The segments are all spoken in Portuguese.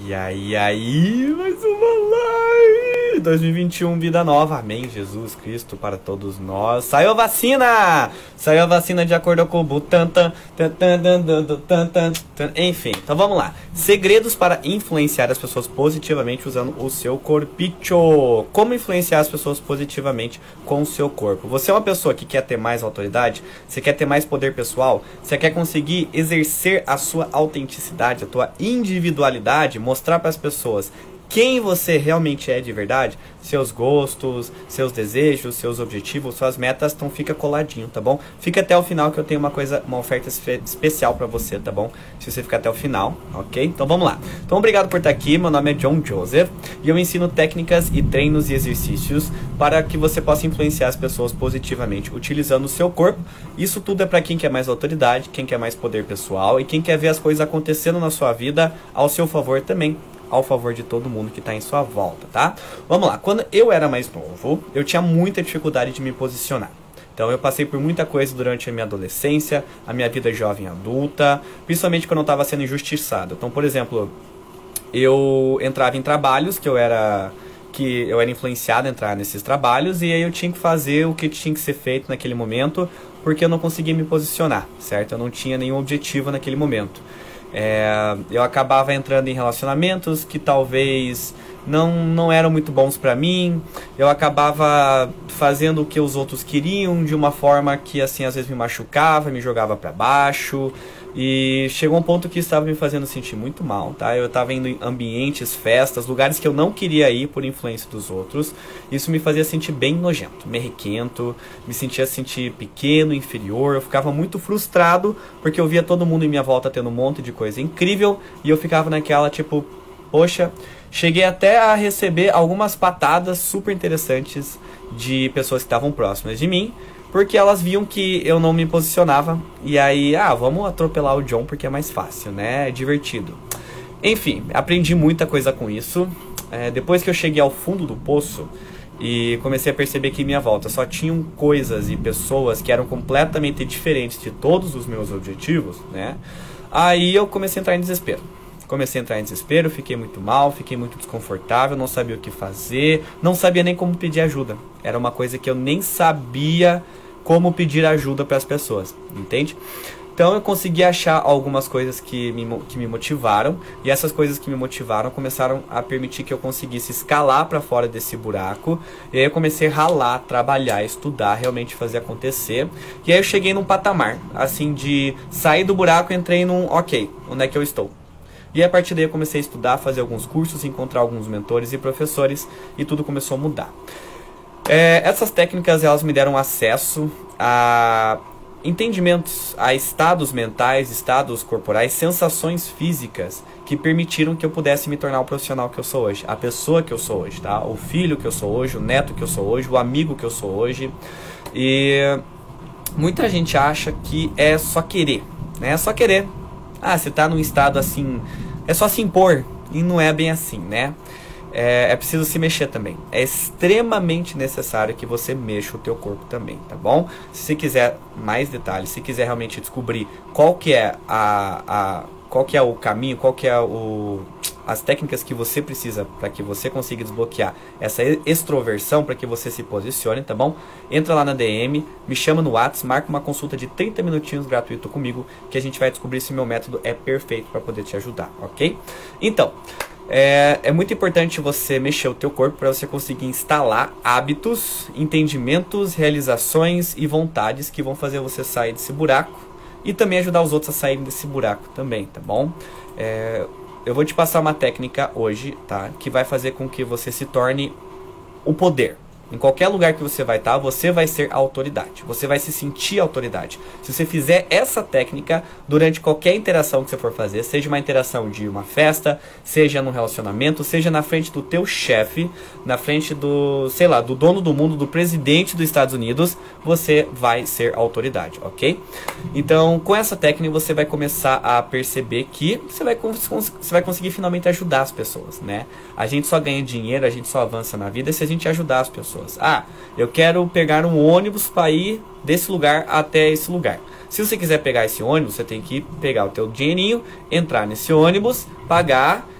E aí, mais uma live! 2021, vida nova, amém, Jesus Cristo, para todos nós. Saiu a vacina! Saiu a vacina de acordo com o Butantan. Enfim, então vamos lá. Segredos para influenciar as pessoas positivamente usando o seu corpicho. Como influenciar as pessoas positivamente com o seu corpo? Você é uma pessoa que quer ter mais autoridade? Você quer ter mais poder pessoal? Você quer conseguir exercer a sua autenticidade, a tua individualidade, mostrar para as pessoas quem você realmente é de verdade, seus gostos, seus desejos, seus objetivos, suas metas, então fica coladinho, tá bom? Fica até o final que eu tenho uma oferta especial pra você, tá bom? Se você ficar até o final, ok? Então vamos lá. Então obrigado por estar aqui, meu nome é John Joseph e eu ensino técnicas e treinos e exercícios para que você possa influenciar as pessoas positivamente utilizando o seu corpo. Isso tudo é para quem quer mais autoridade, quem quer mais poder pessoal e quem quer ver as coisas acontecendo na sua vida ao seu favor também, ao favor de todo mundo que está em sua volta, tá? Vamos lá, quando eu era mais novo, eu tinha muita dificuldade de me posicionar. Então eu passei por muita coisa durante a minha adolescência, a minha vida jovem adulta, principalmente quando eu estava sendo injustiçado. Então, por exemplo, eu entrava em trabalhos que eu era influenciado a entrar nesses trabalhos, e aí eu tinha que fazer o que tinha que ser feito naquele momento, porque eu não conseguia me posicionar, certo? Eu não tinha nenhum objetivo naquele momento. Eu acabava entrando em relacionamentos que talvez não eram muito bons pra mim. Eu acabava fazendo o que os outros queriam de uma forma que, assim, às vezes me machucava, me jogava pra baixo. E chegou um ponto que estava me fazendo sentir muito mal, tá? Eu estava indo em ambientes, festas, lugares que eu não queria ir por influência dos outros. Isso me fazia sentir bem nojento, merrequento, me sentir pequeno, inferior. Eu ficava muito frustrado porque eu via todo mundo em minha volta tendo um monte de coisa incrível e eu ficava naquela tipo, poxa, cheguei até a receber algumas patadas super interessantes de pessoas que estavam próximas de mim, porque elas viam que eu não me posicionava. E aí, vamos atropelar o John porque é mais fácil, né? É divertido. Enfim, aprendi muita coisa com isso. Depois que eu cheguei ao fundo do poço e comecei a perceber que em minha volta só tinham coisas e pessoas que eram completamente diferentes de todos os meus objetivos, né? Aí eu comecei a entrar em desespero. Fiquei muito mal, fiquei muito desconfortável, não sabia o que fazer, não sabia nem como pedir ajuda. Era uma coisa que eu nem sabia como pedir ajuda para as pessoas, entende? Então eu consegui achar algumas coisas que me motivaram, e essas coisas que me motivaram começaram a permitir que eu conseguisse escalar para fora desse buraco. E aí eu comecei a ralar, trabalhar, estudar, realmente fazer acontecer. E aí eu cheguei num patamar, assim, de sair do buraco e entrei num, ok, onde é que eu estou? E a partir daí eu comecei a estudar, fazer alguns cursos, encontrar alguns mentores e professores, e tudo começou a mudar. Essas técnicas, elas me deram acesso a entendimentos, a estados mentais, estados corporais, sensações físicas que permitiram que eu pudesse me tornar o profissional que eu sou hoje, a pessoa que eu sou hoje, tá? O filho que eu sou hoje, o neto que eu sou hoje, o amigo que eu sou hoje. E muita gente acha que é só querer, né? É só querer. Você tá num estado assim, é só se impor, e não é bem assim, né? É preciso se mexer também. É extremamente necessário que você mexa o teu corpo também, tá bom? Se você quiser mais detalhes, se quiser realmente descobrir qual que é qual que é o caminho, qual que é as técnicas que você precisa para que você consiga desbloquear essa extroversão, para que você se posicione, tá bom? Entra lá na DM, me chama no WhatsApp, marca uma consulta de 30 minutinhos gratuito comigo, que a gente vai descobrir se meu método é perfeito para poder te ajudar, ok? Então, é muito importante você mexer o teu corpo para você conseguir instalar hábitos, entendimentos, realizações e vontades que vão fazer você sair desse buraco e também ajudar os outros a saírem desse buraco também, tá bom? Eu vou te passar uma técnica hoje, tá? Que vai fazer com que você se torne o poder. Em qualquer lugar que você vai estar, você vai ser a autoridade. Você vai se sentir autoridade. Se você fizer essa técnica durante qualquer interação que você for fazer, seja uma interação de uma festa, seja num relacionamento, seja na frente do teu chefe, na frente do, sei lá, do dono do mundo, do presidente dos Estados Unidos, você vai ser a autoridade, ok? Então, com essa técnica, você vai começar a perceber que você vai conseguir finalmente ajudar as pessoas, né? A gente só ganha dinheiro, a gente só avança na vida se a gente ajudar as pessoas. Eu quero pegar um ônibus para ir desse lugar até esse lugar. Se você quiser pegar esse ônibus, você tem que pegar o teu dinheirinho, entrar nesse ônibus, pagar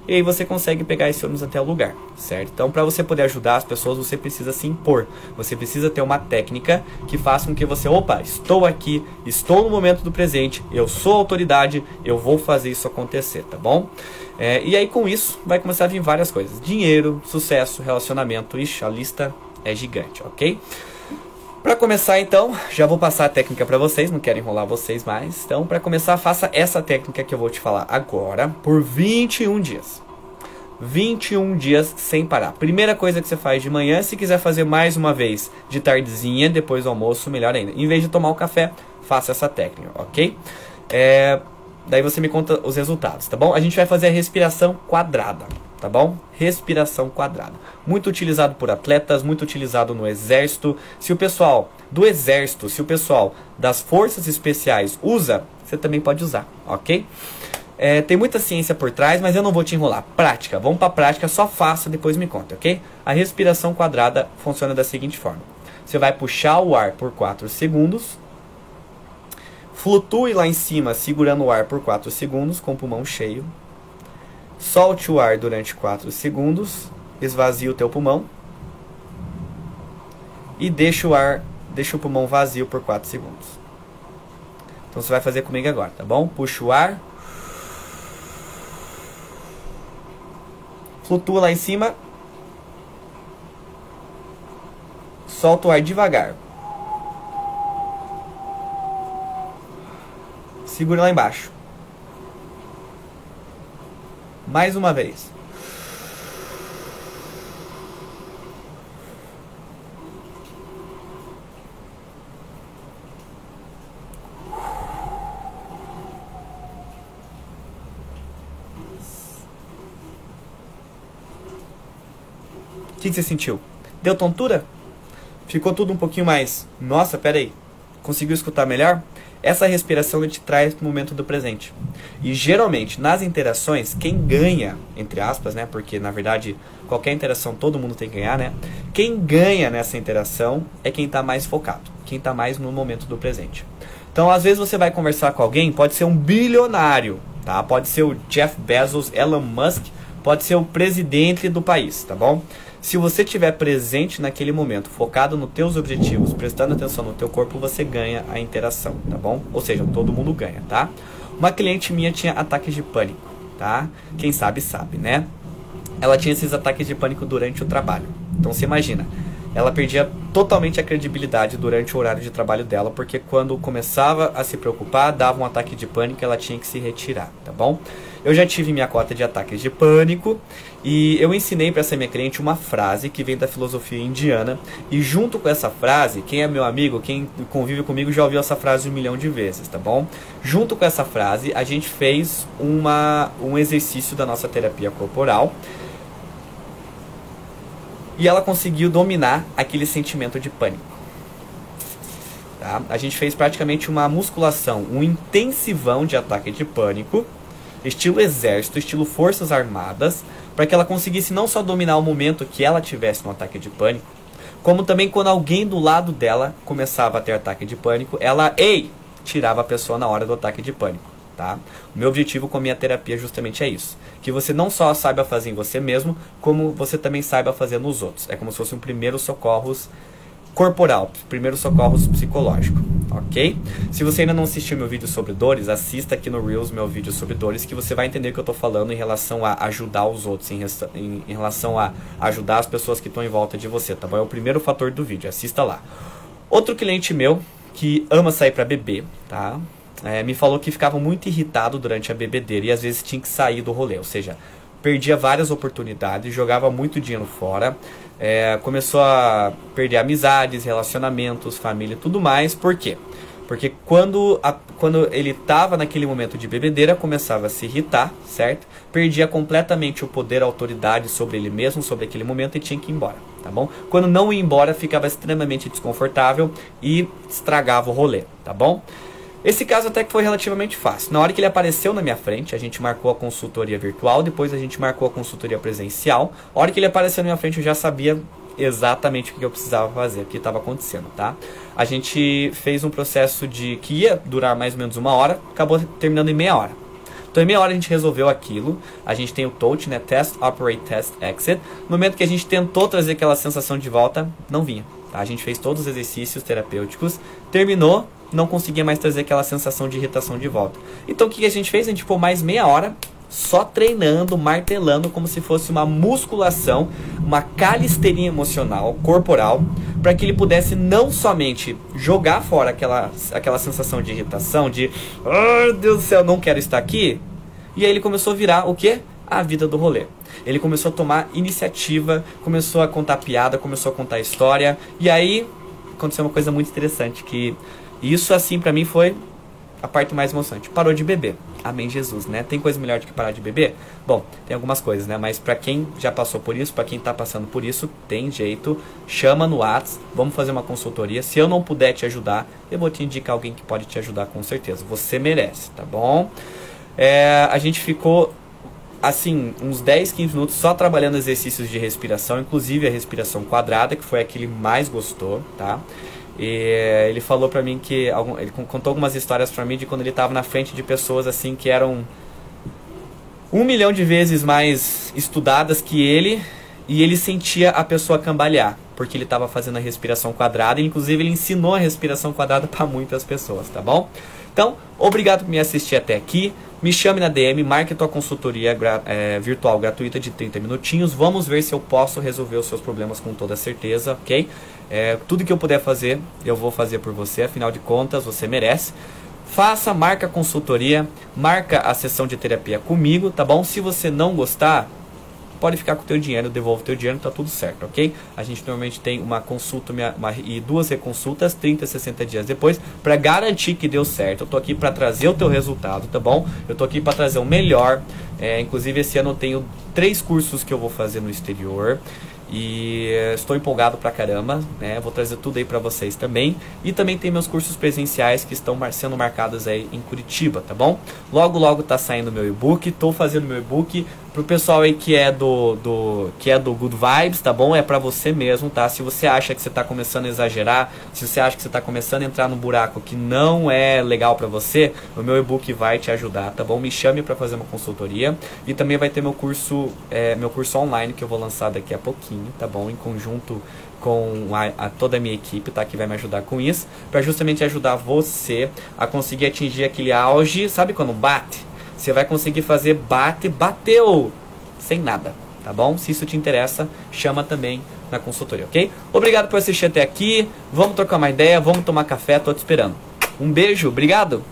e aí você consegue pegar esse ônibus até o lugar, certo? Então, para você poder ajudar as pessoas, você precisa se impor. Você precisa ter uma técnica que faça com que você, opa, estou aqui, estou no momento do presente, eu sou autoridade, eu vou fazer isso acontecer, tá bom? E aí com isso vai começar a vir várias coisas. Dinheiro, sucesso, relacionamento, ixi, a lista é gigante, ok? Para começar então, já vou passar a técnica para vocês, não quero enrolar vocês mais. Então, para começar, faça essa técnica que eu vou te falar agora por 21 dias. 21 dias sem parar. Primeira coisa que você faz de manhã, se quiser fazer mais uma vez de tardezinha, depois do almoço, melhor ainda. Em vez de tomar o café, faça essa técnica, ok? Daí você me conta os resultados, tá bom? A gente vai fazer a respiração quadrada, tá bom? Respiração quadrada. Muito utilizado por atletas, muito utilizado no exército. Se o pessoal do exército, se o pessoal das forças especiais usa, você também pode usar, ok? Tem muita ciência por trás, mas eu não vou te enrolar. Prática, vamos para a prática, só faça, depois me conta, ok? A respiração quadrada funciona da seguinte forma. Você vai puxar o ar por 4 segundos. Flutue lá em cima, segurando o ar por 4 segundos, com o pulmão cheio. Solte o ar durante 4 segundos, esvazie o teu pulmão. E deixa o pulmão vazio por 4 segundos. Então você vai fazer comigo agora, tá bom? Puxa o ar. Flutua lá em cima. Solta o ar devagar. Segura lá embaixo. Mais uma vez. O que você sentiu? Deu tontura? Ficou tudo um pouquinho mais... Nossa, pera aí. Conseguiu escutar melhor? Essa respiração te traz para o momento do presente. E geralmente, nas interações, quem ganha, entre aspas, né? Porque na verdade, qualquer interação todo mundo tem que ganhar, né? Quem ganha nessa interação é quem está mais focado. Quem está mais no momento do presente. Então, às vezes você vai conversar com alguém, pode ser um bilionário, tá? Pode ser o Jeff Bezos, Elon Musk, pode ser o presidente do país, tá bom? Se você estiver presente naquele momento, focado nos teus objetivos, prestando atenção no teu corpo, você ganha a interação, tá bom? Ou seja, todo mundo ganha, tá? Uma cliente minha tinha ataques de pânico, tá? Quem sabe, sabe, né? Ela tinha esses ataques de pânico durante o trabalho. Então, você imagina, ela perdia totalmente a credibilidade durante o horário de trabalho dela, porque quando começava a se preocupar, dava um ataque de pânico e ela tinha que se retirar, tá bom? Eu já tive minha cota de ataques de pânico e eu ensinei para essa minha cliente uma frase que vem da filosofia indiana. E junto com essa frase, quem é meu amigo, quem convive comigo já ouviu essa frase 1 milhão de vezes, tá bom? Junto com essa frase, a gente fez um exercício da nossa terapia corporal. E ela conseguiu dominar aquele sentimento de pânico. Tá? A gente fez praticamente uma musculação, um intensivão de ataque de pânico, estilo exército, estilo forças armadas, para que ela conseguisse não só dominar o momento que ela tivesse no ataque de pânico, como também quando alguém do lado dela começava a ter ataque de pânico, ela, tirava a pessoa na hora do ataque de pânico. Tá? O meu objetivo com a minha terapia justamente é isso. Que você não só saiba fazer em você mesmo, como você também saiba fazer nos outros. É como se fosse um primeiro socorros corporal, primeiro socorros psicológico, ok? Se você ainda não assistiu meu vídeo sobre dores, assista aqui no Reels meu vídeo sobre dores, que você vai entender o que eu estou falando em relação a ajudar os outros, em relação a ajudar as pessoas que estão em volta de você, tá bom? É o primeiro fator do vídeo, assista lá. Outro cliente meu, que ama sair para beber, tá? Me falou que ficava muito irritado durante a bebedeira e às vezes tinha que sair do rolê, ou seja, perdia várias oportunidades, jogava muito dinheiro fora, começou a perder amizades, relacionamentos, família e tudo mais. Por quê? Porque quando ele estava naquele momento de bebedeira, começava a se irritar, certo? Perdia completamente o poder, a autoridade sobre ele mesmo, sobre aquele momento e tinha que ir embora, tá bom? Quando não ia embora, ficava extremamente desconfortável e estragava o rolê, tá bom? Esse caso até que foi relativamente fácil. Na hora que ele apareceu na minha frente, a gente marcou a consultoria virtual, depois a gente marcou a consultoria presencial. A hora que ele apareceu na minha frente, eu já sabia exatamente o que eu precisava fazer, o que estava acontecendo, tá? A gente fez um processo que ia durar mais ou menos 1 hora, acabou terminando em meia hora. Então em meia hora a gente resolveu aquilo. A gente tem o touch, né? Test, operate, test, exit. No momento que a gente tentou trazer aquela sensação de volta, não vinha. Tá? A gente fez todos os exercícios terapêuticos, terminou, não conseguia mais trazer aquela sensação de irritação de volta. Então o que a gente fez? A gente ficou mais meia hora só treinando, martelando, como se fosse uma musculação, uma calistenia emocional, corporal, para que ele pudesse não somente jogar fora aquela sensação de irritação, de oh, Deus do céu, não quero estar aqui. E aí ele começou a virar o quê? A vida do rolê. Ele começou a tomar iniciativa, começou a contar piada, começou a contar história. E aí aconteceu uma coisa muito interessante, que isso assim pra mim foi a parte mais emocionante. Parou de beber. Amém, Jesus, né? Tem coisa melhor do que parar de beber? Bom, tem algumas coisas, né? Mas pra quem já passou por isso, pra quem tá passando por isso, tem jeito. Chama no WhatsApp, vamos fazer uma consultoria. Se eu não puder te ajudar, eu vou te indicar alguém que pode te ajudar com certeza. Você merece, tá bom? A gente ficou, assim, uns 10, 15 minutos só trabalhando exercícios de respiração, inclusive a respiração quadrada, que foi a que ele mais gostou, tá? E ele falou pra mim que ele contou algumas histórias pra mim de quando ele estava na frente de pessoas assim que eram 1 milhão de vezes mais estudadas que ele, e ele sentia a pessoa cambalear porque ele estava fazendo a respiração quadrada. E inclusive ele ensinou a respiração quadrada para muitas pessoas, tá bom? Então, obrigado por me assistir até aqui. Me chame na DM, marque tua consultoria virtual gratuita de 30 minutinhos. Vamos ver se eu posso resolver os seus problemas com toda certeza, ok? Tudo que eu puder fazer, eu vou fazer por você. Afinal de contas, você merece. Faça, marca a consultoria, marca a sessão de terapia comigo, tá bom? Se você não gostar, pode ficar com o teu dinheiro, devolve o teu dinheiro, tá tudo certo, ok? A gente normalmente tem uma consulta e 2 reconsultas, 30 a 60 dias depois, para garantir que deu certo. Eu tô aqui para trazer o teu resultado, tá bom? Eu tô aqui para trazer o melhor. Inclusive esse ano eu tenho 3 cursos que eu vou fazer no exterior. E estou empolgado pra caramba, né? Vou trazer tudo aí pra vocês também. E também tem meus cursos presenciais que estão sendo marcados aí em Curitiba, tá bom? Logo, logo tá saindo meu e-book. Tô fazendo meu e-book pro pessoal aí que é do Good Vibes, tá bom? É pra você mesmo, tá? Se você acha que você tá começando a exagerar, se você acha que você tá começando a entrar num buraco que não é legal pra você, o meu e-book vai te ajudar, tá bom? Me chame pra fazer uma consultoria. E também vai ter meu curso online que eu vou lançar daqui a pouquinho, tá bom? Em conjunto com toda a minha equipe, tá? Que vai me ajudar com isso, para justamente ajudar você a conseguir atingir aquele auge. Sabe quando bate? Você vai conseguir fazer bateu sem nada, tá bom? Se isso te interessa, chama também na consultoria, ok? Obrigado por assistir até aqui. Vamos trocar uma ideia, vamos tomar café, tô te esperando. Um beijo, obrigado!